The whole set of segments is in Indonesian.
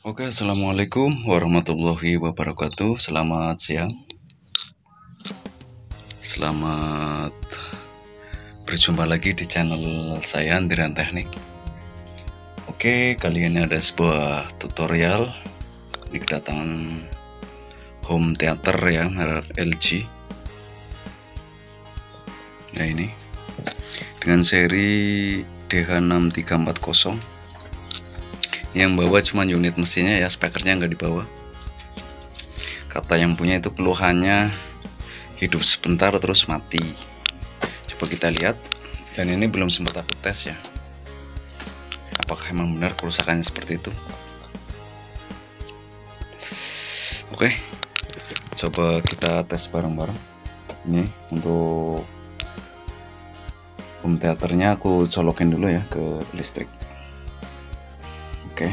Oke, assalamualaikum warahmatullahi wabarakatuh. Selamat siang. Selamat berjumpa lagi di channel saya, Andiran Teknik. Oke, kali ini ada sebuah tutorial di kedatangan home theater ya, merek LG. Nah ini dengan seri DH6340. Yang bawa cuma unit mesinnya ya, speakernya nggak dibawa. Kata yang punya itu keluhannya hidup sebentar terus mati. Coba kita lihat. Dan ini belum sempat aku tes ya, apakah emang benar kerusakannya seperti itu. Oke, coba kita tes bareng-bareng. Ini untuk home theaternya aku colokin dulu ya ke listrik. Oke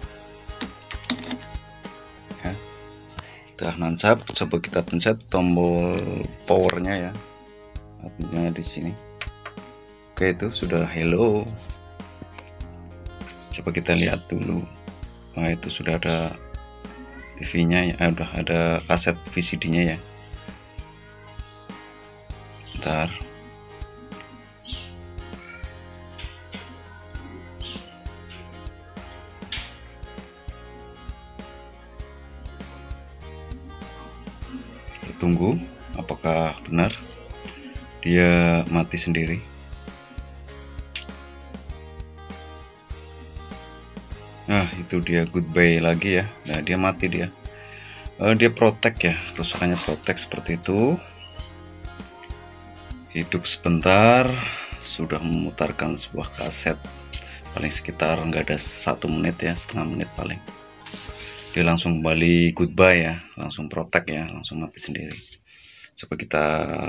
ya, udah nancap. Coba kita pencet tombol powernya ya, artinya di sini. Oke, itu sudah hello. Coba kita lihat dulu. Nah, itu sudah ada TV-nya ya, udah ada kaset VCD-nya ya. Bentar. Kita tunggu apakah benar dia mati sendiri. Nah, itu dia goodbye lagi ya. Nah, dia mati dia. Dia protek ya, kerusakannya protek seperti itu. Hidup sebentar, sudah memutarkan sebuah kaset paling sekitar nggak ada 1 menit ya, setengah menit paling. Dia langsung kembali goodbye ya, langsung protek ya, langsung mati sendiri. Coba kita,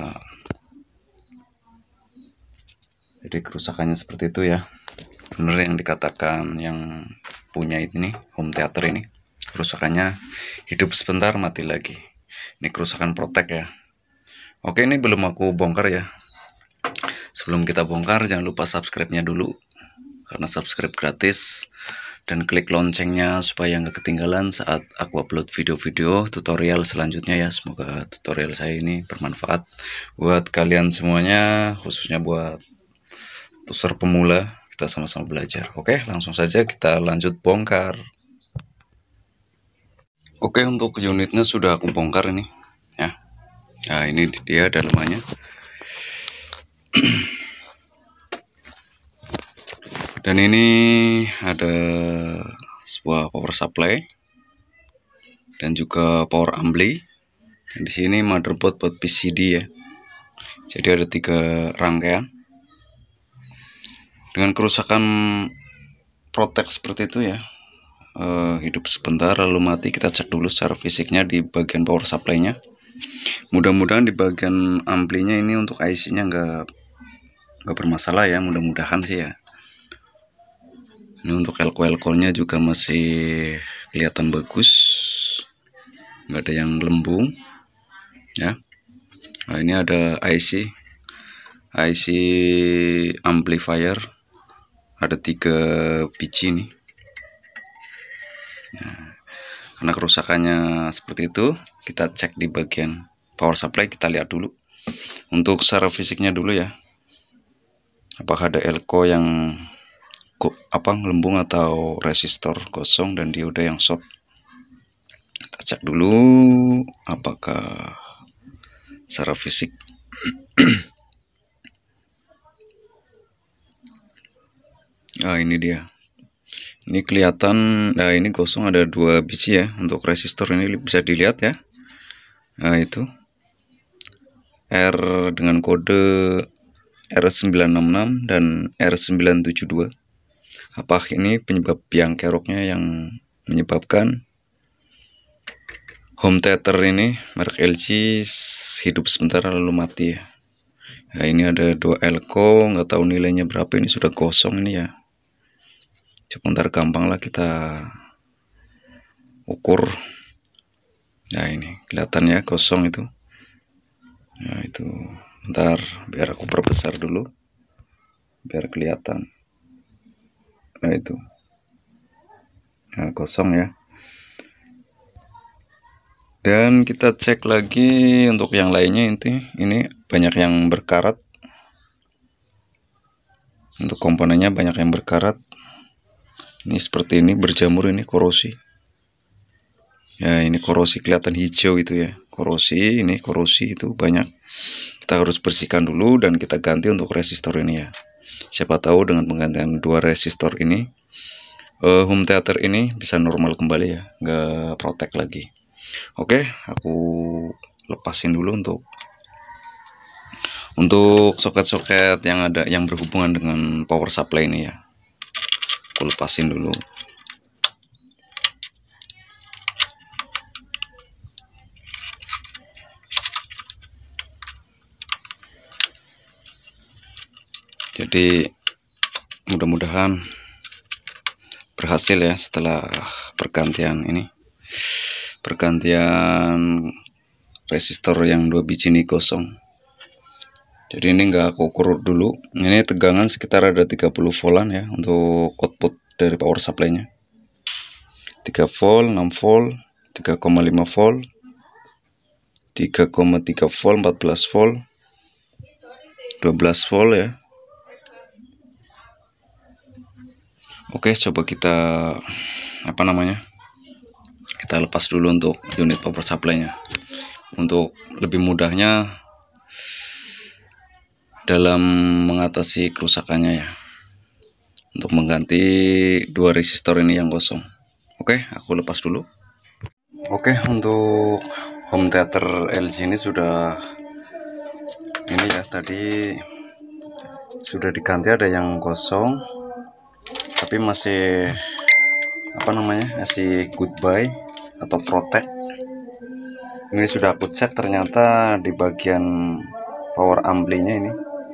jadi kerusakannya seperti itu ya. Bener yang dikatakan yang punya ini home theater ini, kerusakannya hidup sebentar mati lagi. Ini kerusakan protek ya. Oke, ini belum aku bongkar ya. Sebelum kita bongkar, jangan lupa subscribe-nya dulu, karena subscribe gratis, dan klik loncengnya supaya nggak ketinggalan saat aku upload video-video tutorial selanjutnya ya. Semoga tutorial saya ini bermanfaat buat kalian semuanya, khususnya buat user pemula. Kita sama-sama belajar. Oke, langsung saja kita lanjut bongkar. Oke, untuk unitnya sudah aku bongkar ini ya. Nah, ini dia dalamannya. Dan ini ada sebuah power supply dan juga power ampli. Dan di sini motherboard buat PCD ya. Jadi ada 3 rangkaian. Dengan kerusakan protek seperti itu ya, hidup sebentar lalu mati. Kita cek dulu secara fisiknya di bagian power supply-nya. Mudah-mudahan di bagian amplinya ini untuk IC-nya nggak bermasalah ya, mudah-mudahan sih ya. Ini untuk elko-elkonya juga masih kelihatan bagus, nggak ada yang lembung ya. Nah, ini ada IC amplifier, ada 3 biji nih. Nah, karena kerusakannya seperti itu, kita cek di bagian power supply. Kita lihat dulu untuk secara fisiknya dulu ya, apakah ada elko yang lembung atau resistor kosong dan dioda yang short. Kita cek dulu apakah secara fisik. Nah, ini dia. Ini kelihatan. Nah, ini kosong, ada 2 biji ya. Untuk resistor ini bisa dilihat ya. Nah, itu R dengan kode R966 dan R972. Apa ini penyebab biang keroknya yang menyebabkan home theater ini merek LG hidup sebentar lalu mati ya. Nah, ini ada 2 elko, nggak tahu nilainya berapa. Ini sudah kosong ini ya. Sebentar, gampang lah kita ukur. Nah, ini kelihatan ya, kosong itu. Nah, itu bentar, biar aku perbesar dulu biar kelihatan. Nah, itu. Nah, kosong ya. Dan kita cek lagi untuk yang lainnya, ini banyak yang berkarat. Untuk komponennya banyak yang berkarat. Ini seperti ini, berjamur, ini korosi. Ya, ini korosi, kelihatan hijau itu ya. Korosi, ini korosi itu banyak. Kita harus bersihkan dulu dan kita ganti untuk resistor ini ya. Siapa tahu dengan penggantian 2 resistor ini, home theater ini bisa normal kembali ya, nggak protek lagi. Oke, aku lepasin dulu untuk soket-soket yang ada yang berhubungan dengan power supply ini ya. Aku lepasin dulu. Jadi mudah-mudahan berhasil ya setelah pergantian resistor yang 2 biji ini gosong. Jadi ini enggak aku ukur dulu. Ini tegangan sekitar ada 30 voltan ya untuk output dari power supply-nya. 3 volt, 6 volt, 3,5 volt, 3,3 volt, 14 volt, 12 volt ya. Oke, coba kita kita lepas dulu untuk unit power supply-nya. Untuk lebih mudahnya dalam mengatasi kerusakannya ya, untuk mengganti 2 resistor ini yang kosong. Oke, aku lepas dulu. Oke, untuk home theater LG ini sudah ya, tadi sudah diganti, ada yang kosong tapi masih masih goodbye atau protect. Ini sudah aku cek, ternyata di bagian power ampli-nya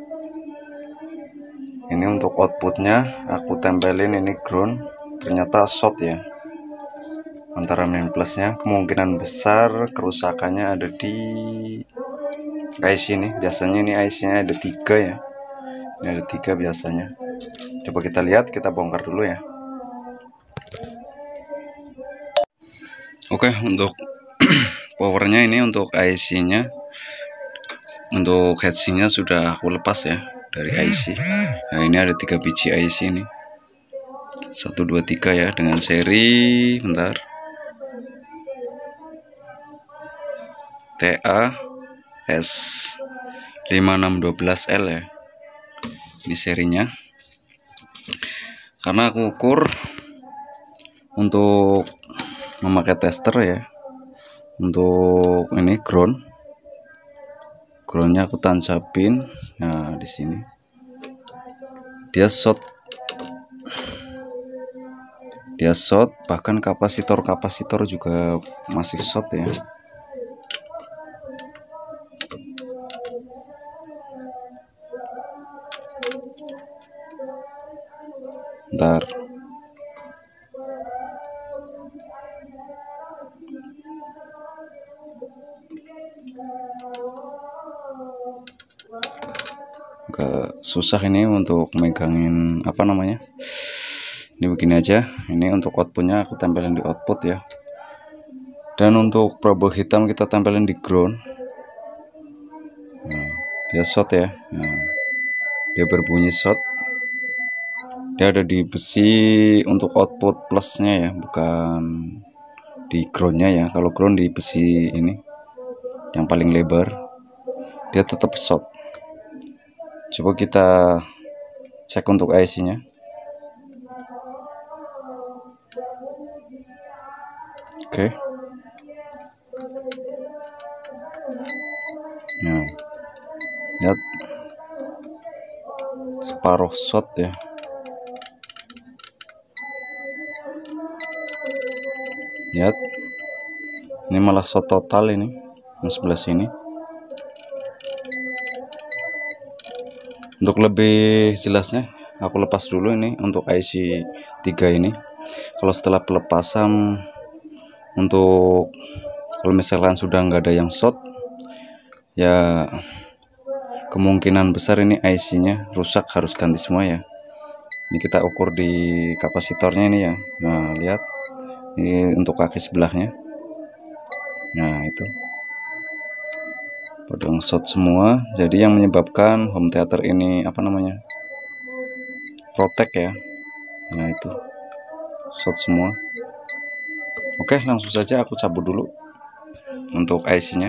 ini untuk outputnya aku tempelin ini ground, ternyata short ya antara main plusnya. Kemungkinan besar kerusakannya ada di IC ini. Biasanya ini IC-nya ada 3 ya, ini ada 3 biasanya. Coba kita lihat, kita bongkar dulu ya. Oke, untuk powernya ini, untuk IC-nya, untuk heatsink-nya sudah aku lepas ya dari IC. Nah, ini ada 3 biji IC ini, 1, 2, 3 ya, dengan seri TA S5612L ya. Ini serinya. Karena aku ukur untuk memakai tester ya, untuk ini groundnya aku tancapin. Nah, di sini dia short, bahkan kapasitor juga masih short ya. Bentar. Agak susah ini untuk megangin ini begini aja. Ini untuk outputnya aku tempelin di output ya, dan untuk probol hitam kita tempelin di ground. Nah, dia short ya. Nah, dia berbunyi short. Dia ada di besi untuk output plusnya ya, bukan di groundnya ya. Kalau ground di besi ini yang paling lebar, dia tetap short. Coba kita cek untuk IC-nya. Oke. Nah, lihat separuh short ya. Lihat, ini malah short total ini yang sebelah sini. Untuk lebih jelasnya aku lepas dulu ini untuk IC 3 ini. Kalau setelah pelepasan, kalau misalkan sudah nggak ada yang short ya, kemungkinan besar ini IC-nya rusak, harus ganti semua ya. Ini kita ukur di kapasitornya ini ya. Nah, lihat ini untuk kaki sebelahnya. Nah itu pada short semua, jadi yang menyebabkan home theater ini apa namanya, protek ya. Nah itu short semua. Oke, langsung saja aku cabut dulu untuk IC-nya.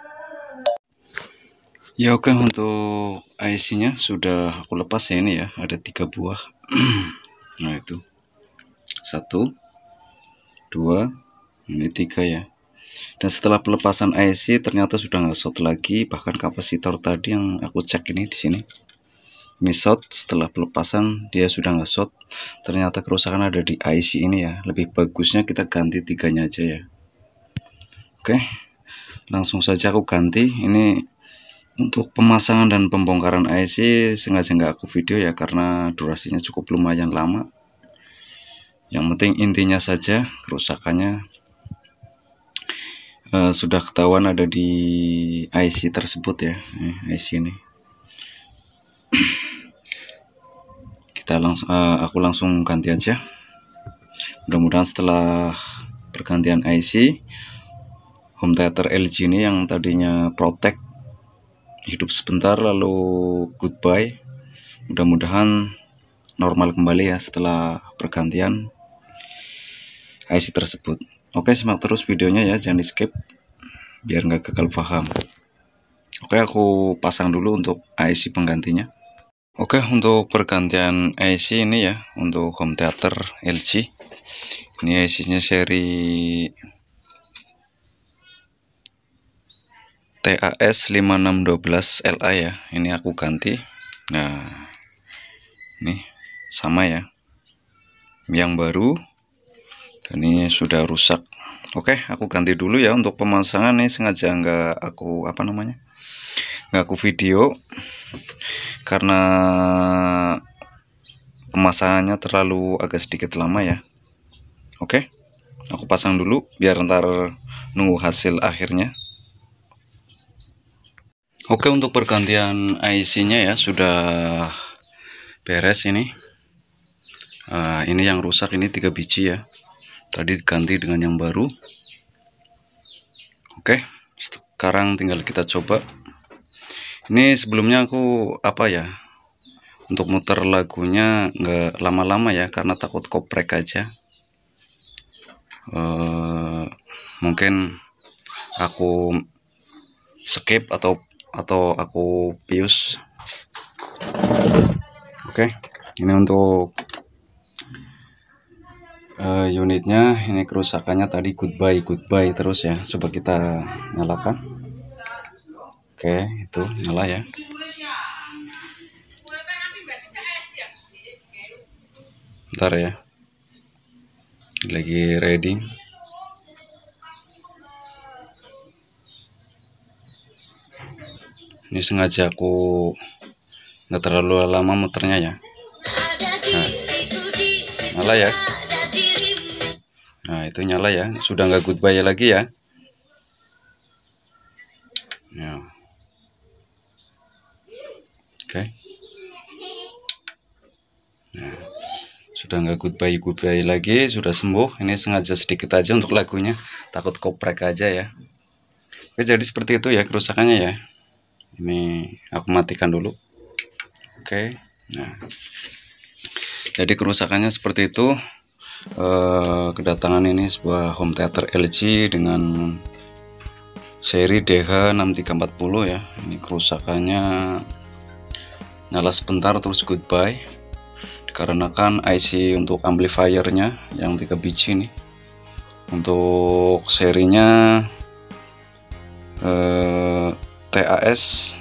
Ya oke, untuk IC-nya sudah aku lepas ya, ini ya, ada 3 buah. Nah itu 1, 2, ini 3 ya. Dan setelah pelepasan IC ternyata sudah nggak short lagi, bahkan kapasitor tadi yang aku cek ini di sini, ini short. Setelah pelepasan dia sudah nggak short, ternyata kerusakan ada di IC ini ya. Lebih bagusnya kita ganti 3-nya aja ya. Oke, langsung saja aku ganti. Ini untuk pemasangan dan pembongkaran IC sengaja nggak aku video ya, karena durasinya cukup lumayan lama. Yang penting intinya saja kerusakannya sudah ketahuan ada di IC tersebut ya. IC ini kita aku langsung ganti aja. Mudah-mudahan setelah pergantian IC, home theater LG ini yang tadinya protect hidup sebentar lalu goodbye, mudah-mudahan normal kembali ya setelah pergantian IC tersebut. Oke, simak terus videonya ya, jangan di skip biar nggak gagal paham. Oke, aku pasang dulu untuk IC penggantinya. Oke, untuk pergantian IC ini ya, untuk home theater LG ini IC-nya seri TAS 5612LA ya, ini aku ganti. Nah ini sama ya, yang baru, dan ini sudah rusak. Oke, aku ganti dulu ya. Untuk pemasangan nih sengaja nggak aku nggak aku video karena pemasangannya terlalu agak sedikit lama ya. Oke, aku pasang dulu biar ntar nunggu hasil akhirnya. Oke, untuk pergantian IC-nya ya sudah beres ini. Ini yang rusak ini 3 biji ya. Tadi diganti dengan yang baru. Oke, sekarang tinggal kita coba. Ini sebelumnya aku untuk muter lagunya nggak lama-lama ya, karena takut koprek aja. Mungkin aku skip atau aku pius. Oke, ini untuk unitnya. Ini kerusakannya tadi goodbye terus ya. Coba kita nyalakan. Oke, itu nyala ya. Bentar ya, lagi ready. Ini sengaja aku nggak terlalu lama muternya ya. Nah, nyala ya. Nah itu nyala ya, sudah nggak goodbye lagi ya. Oke. Nah, sudah nggak goodbye lagi, sudah sembuh. Ini sengaja sedikit aja untuk lagunya, takut koprek aja ya. Oke, jadi seperti itu ya kerusakannya ya. Ini aku matikan dulu. Oke, nah jadi kerusakannya seperti itu. Kedatangan ini sebuah home theater LG dengan seri DH6340 ya. Ini kerusakannya nyala sebentar terus goodbye, dikarenakan IC untuk amplifiernya yang 3 biji nih. Untuk serinya TAS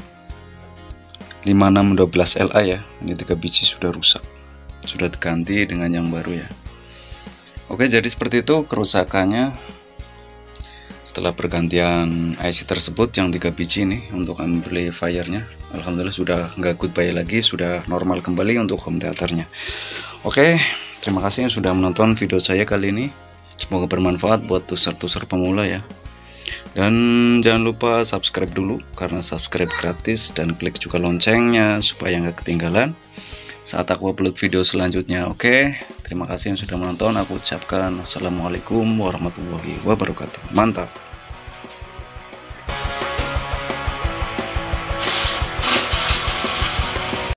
5612LA ya. Ini 3 biji sudah rusak, sudah diganti dengan yang baru ya. Oke, jadi seperti itu kerusakannya setelah pergantian IC tersebut yang 3 biji ini untuk amplifiernya. Alhamdulillah sudah nggak goodbye lagi, sudah normal kembali untuk home theaternya. Oke, terima kasih yang sudah menonton video saya kali ini. Semoga bermanfaat buat tuser-tuser pemula ya. Dan jangan lupa subscribe dulu, karena subscribe gratis, dan klik juga loncengnya supaya nggak ketinggalan saat aku upload video selanjutnya. Oke, terima kasih yang sudah menonton. Aku ucapkan assalamualaikum warahmatullahi wabarakatuh. Mantap.